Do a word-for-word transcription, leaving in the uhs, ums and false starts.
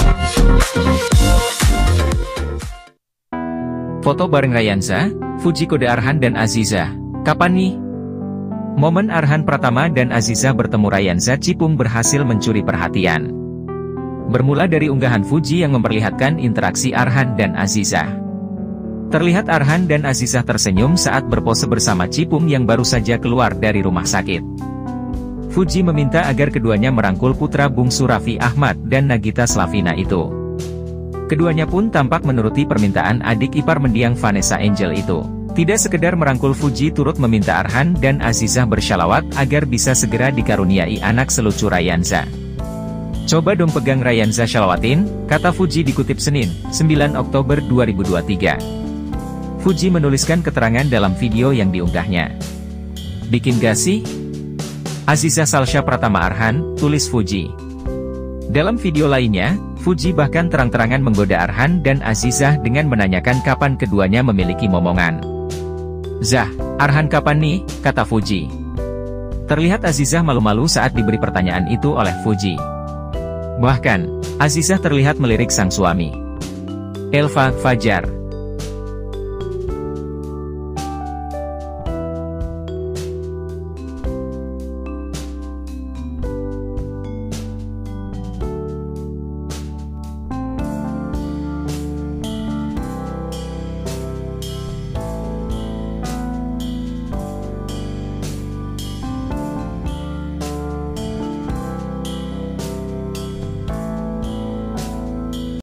Foto bareng Rayansa, Fuji kode Arhan dan Aziza. Kapan nih? Momen Arhan Pratama dan Aziza bertemu Rayansa Cipung berhasil mencuri perhatian. Bermula dari unggahan Fuji yang memperlihatkan interaksi Arhan dan Aziza. Terlihat Arhan dan Aziza tersenyum saat berpose bersama Cipung yang baru saja keluar dari rumah sakit. Fuji meminta agar keduanya merangkul putra bungsu Raffi Ahmad dan Nagita Slavina itu. Keduanya pun tampak menuruti permintaan adik ipar mendiang Vanessa Angel itu. Tidak sekedar merangkul, Fuji turut meminta Arhan dan Azizah bersyalawat agar bisa segera dikaruniai anak selucu Rayansa. "Coba dong pegang Rayansa syalawatin," kata Fuji dikutip Senin, sembilan Oktober dua ribu dua puluh tiga. Fuji menuliskan keterangan dalam video yang diunggahnya. "Bikin gak sih? Aziza Salsha Pratama Arhan," tulis Fuji. Dalam video lainnya, Fuji bahkan terang-terangan menggoda Arhan dan Azizah dengan menanyakan kapan keduanya memiliki momongan. "Zah, Arhan kapan nih?" kata Fuji. Terlihat Azizah malu-malu saat diberi pertanyaan itu oleh Fuji. Bahkan, Azizah terlihat melirik sang suami. Elva Fajar